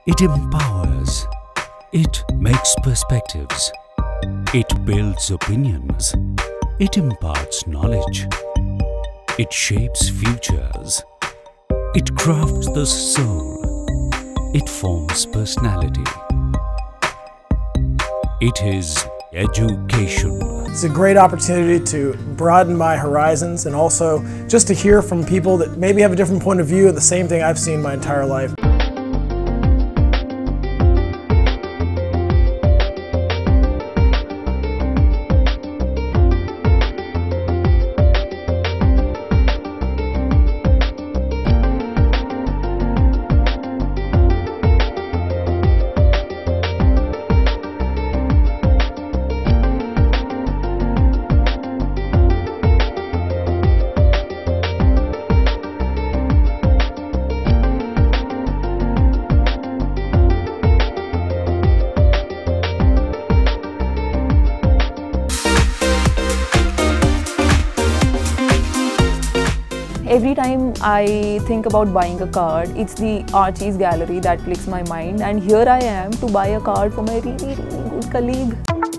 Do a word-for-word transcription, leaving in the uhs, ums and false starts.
It empowers. It makes perspectives. It builds opinions. It imparts knowledge. It shapes futures. It crafts the soul. It forms personality. It is education. It's a great opportunity to broaden my horizons and also just to hear from people that maybe have a different point of view of the same thing I've seen my entire life. Every time I think about buying a card, it's the Archie's gallery that clicks my mind, and here I am to buy a card for my really, really good colleague.